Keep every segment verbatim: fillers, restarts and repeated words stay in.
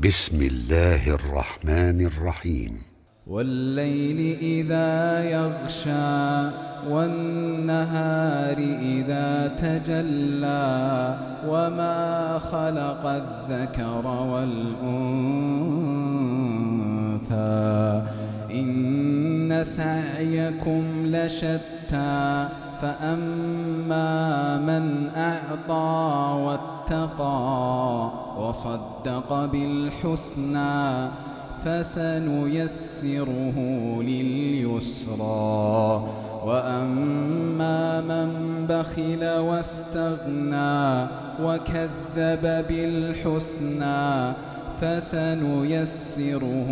بسم الله الرحمن الرحيم. والليل إذا يغشى والنهار إذا تجلى وما خلق الذكر والأنثى إن سعيكم لشتى فأما من أعطى واتقى وصدق بالحسنى فسنيسره لليسرى وأما من بخل واستغنى وكذب بالحسنى فسنيسره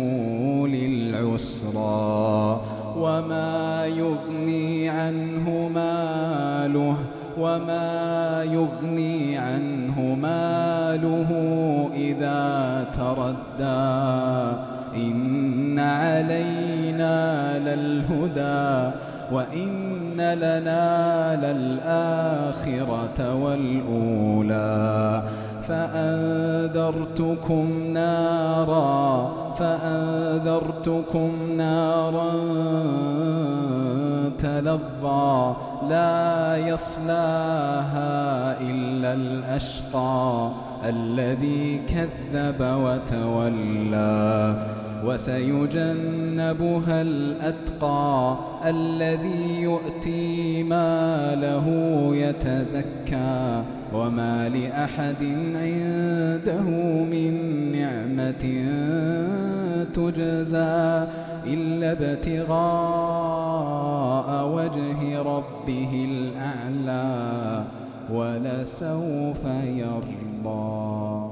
للعسرى وما يغني عنه ماله وما يغني عنه ماله إذا تردى إن علينا للهدى وإن لنا للآخرة والأولى فأنذرتكم نارا فأنذرتكم نارا تلظى لا يصلاها إلا الأشقى الذي كذب وتولى وسيجنبها الأتقى الذي يؤتي ماله يتزكى وما لأحد عنده من نعمة تجزى إلا ابتغاء وجه ربه الأعلى ولسوف يرضى.